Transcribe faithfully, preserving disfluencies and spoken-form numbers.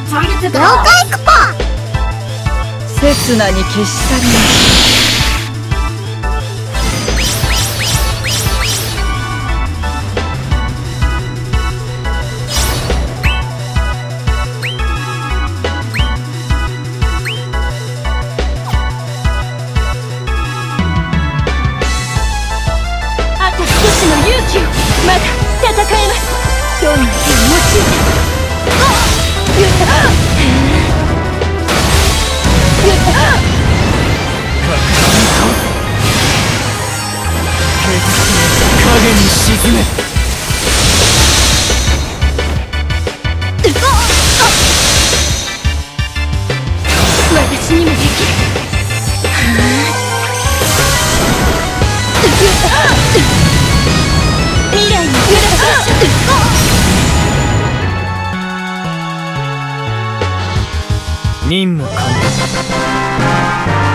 了解クパ。 刹那に消し去ります。 あと少しの勇気を。まだ戦えます。どんな手を用いて。言った言った影に沈め。 私にもできる。未来に揺らしましょう。 任務完了。